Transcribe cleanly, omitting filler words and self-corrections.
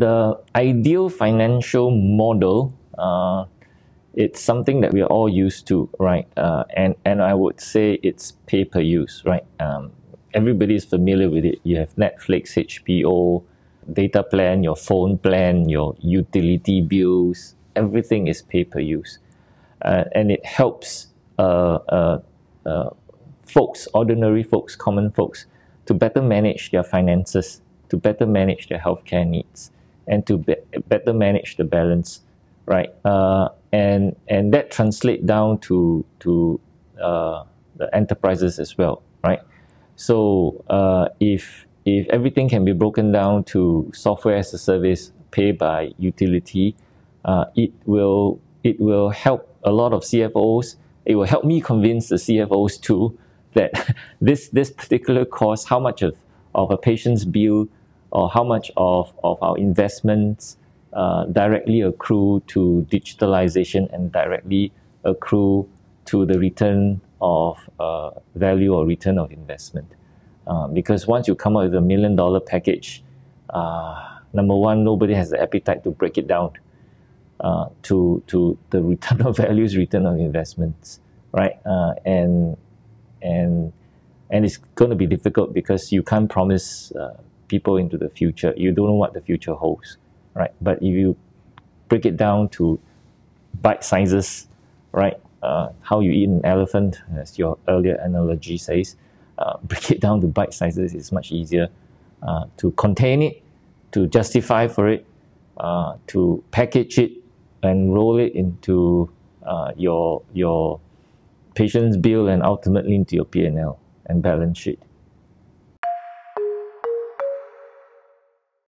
the ideal financial model, it's something that we are all used to, right? And I would say it's pay-per-use, right? Everybody is familiar with it. You have Netflix, HBO, data plan, your phone plan, your utility bills. Everything is pay-per-use. And it helps folks, ordinary folks, common folks, to better manage their finances, to better manage their healthcare needs, and to better manage the balance, right? And that translates down to the enterprises as well, right? So if everything can be broken down to software as a service, pay by utility, it will help a lot of CFOs. It will help me convince the CFOs too that this particular cost, how much of a patient's bill or how much of our investments directly accrue to digitalization and directly accrue to the return of value or return of investment. Because once you come up with $1 million package, number one, nobody has the appetite to break it down to the return of values, return of investments, right? And it's going to be difficult because you can't promise people into the future. You don't know what the future holds, right? But if you break it down to bite sizes, right? How you eat an elephant, as your earlier analogy says, break it down to bite sizes is much easier to contain it, to justify for it, to package it and roll it into your patient's bill and ultimately into your P&L and balance sheet.